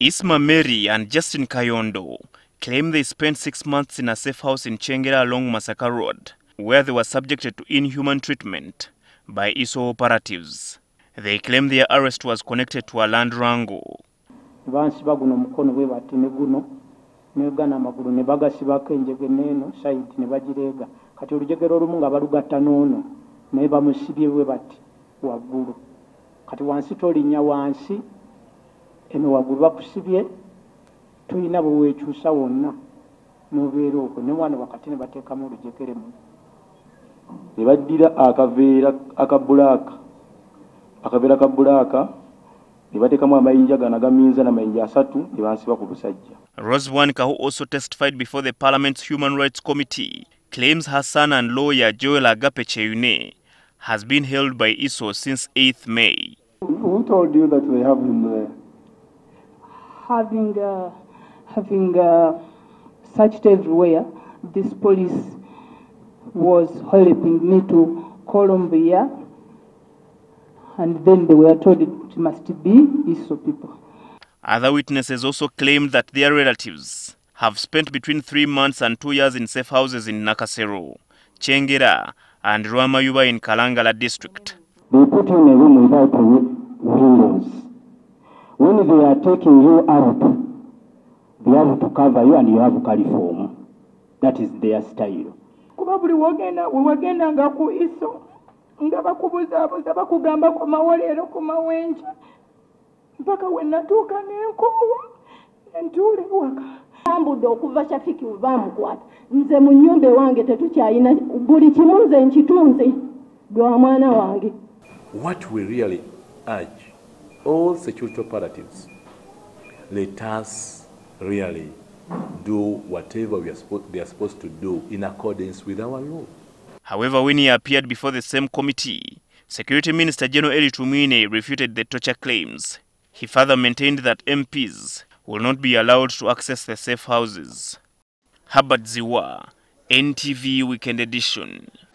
Isma Mary and Justin Kayondo claim they spent 6 months in a safe house in Kyengera along Masaka Road, where they were subjected to inhuman treatment by ISO operatives. They claim their arrest was connected to a land wrangle. Eno wagulu bakusibye tuyina bwekyusa wonna nobeera okwo ne mwana wakati ne bateekamu olujegere mu ne baddira akaveera ka bbulaaka ne bateekamu amayinja gano agaminza n'amayinja 3 ne bansiba ku busajja. Roswanika, who also testified before the Parliament's Human Rights Committee, claims her son and lawyer Joel Agape Cheyune has been held by ISO since 8th May. Who told you that they have him there? Having searched everywhere, this police was helping me to Colombia, and then they were told it must be ISO people. Other witnesses also claimed that their relatives have spent between 3 months and 2 years in safe houses in Nakasero, Kyengera, and Rwamayuba in Kalangala district. They put you in a room without windows. When they are taking you out, they have to cover you and you have caliform. That is their style. Kubabuli wagenda nga ku ISO nga bakubuzabuza bakugamba ku mawolero ku mawenja mpaka wenatuuka n'enkoowa ntuule waka. Ambudde okuva Shafiki baamukwata nze mu nnyumba ewange tetukyayina buli kimu nze nkitunze gwa mwana wange. What we really urge all security operatives, let us really do whatever they are supposed to do in accordance with our law. However, when he appeared before the same committee, Security Minister General Eli Tumwine refuted the torture claims. He further maintained that MPs will not be allowed to access the safe houses. Herbert Ziwa, NTV Weekend Edition.